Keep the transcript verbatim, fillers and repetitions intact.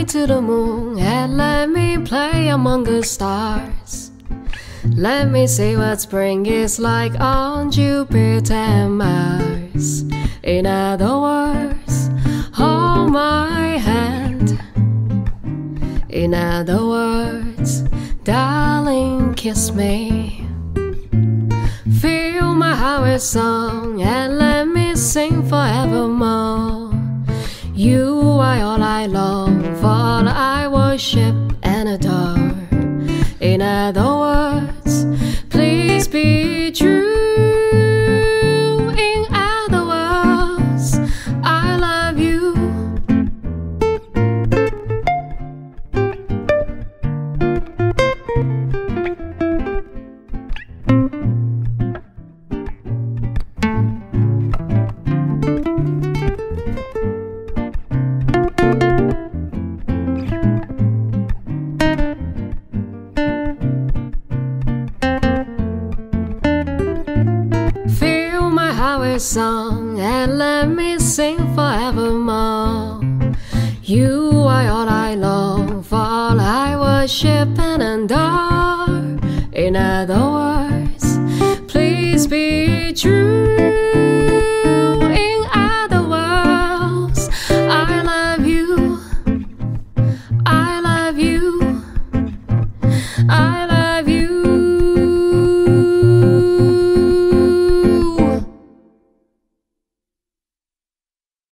me to the moon and let me play among the stars. Let me see what spring is like on Jupiter and Mars. In other words, hold my hand. In other words, darling, kiss me. Fill my heart with song and let me sing forevermore. You are all I long for, all I worship and adore. In other words, please be true. In other words, I love you. Song and let me sing forevermore. You are all I long for, all I worship and adore. In other words, please be true.